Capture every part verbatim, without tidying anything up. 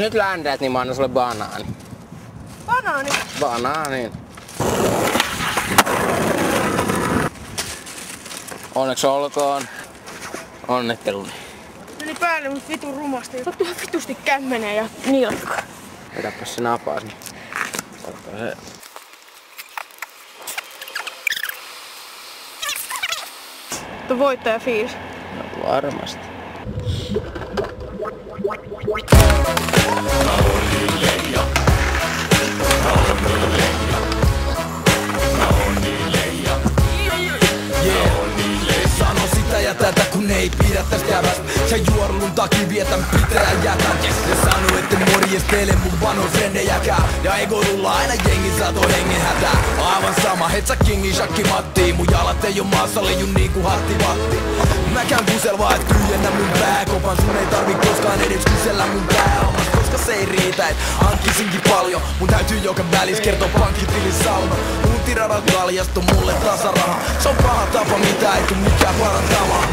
nyt ländät, niin mä annan sulle banaani. Banaani? Banaani. Onneksi olkoon. Onnitteluni. Meni päälle mut vitun rumasti. Sattuu ihan vitusti kämmeneen ja nilkkaan. Vedäpäs se napaas, niin saattaa se. Tuo voittaja fiilis. No varmasti. Sano sitä ja tätä kun ei pidä tästä jävästä. Sä juorun takia vietän pitää jätän. Ja sano ette morjestele mun vanhosrendejäkään. Ja ego rullaa aina jengi sato hengen hätää. Aivan sama, het sä kingi shakki mattiin. Mun jalat ei oo maassa leijun niinku hatti vatti. Mä käyn kusel vaan et kyljennä mun pääkopan. Sun ei tarvi koskaan edes kysellä mun pääomas. Koska se ei riitä et hankkisinkin paljon. Mun täytyy joka välis kertoo pankkitilin sauna. Mun tirarat kaljastu mulle tasaraha. Se on paha tapa mitä ei tuu mikään parantamaan.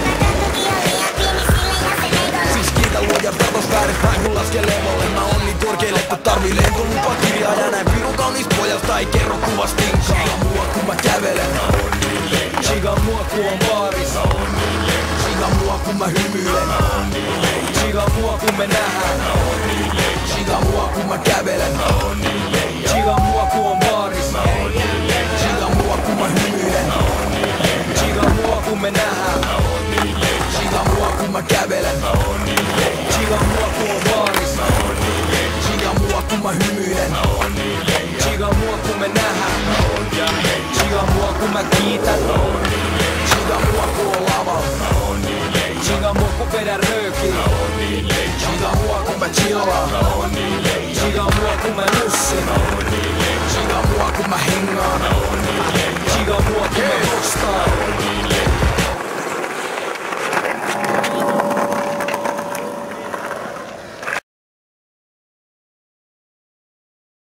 Siis kiitä luoja vertos väärinpäin kun laske levolle. Mä oon niin korkeille kun tarvii lentolupakirjaa. Ja näin pirun kaunis pojasta ei kerro kuvas tinkaa. Chiga mua kun mä kävelen. Chiga mua kun on baaris. Chiga mua kun mä hymyilen. Chiga mua kun me nähdään. Chiga mua kun mä kävelen. Chiga mua kun on baaris. Chiga mua kun mä hymyilen. Chiga mua kun me nähdään. Chiga mua kun mä kävelen. Chiga mua kun on baaris. Chiga mua kun mä hymyilen. Chiga mua kun me nähdään. Chiga mua kun mä kiitän. Chiga mua kun on lavalla. Chiga mua kun vedän röökiin. Chiga mua kun mä chillaan. Chiga mua kun mä nussin. Chiga mua kun mä hengaan. Chiga mua kun mä tostaan.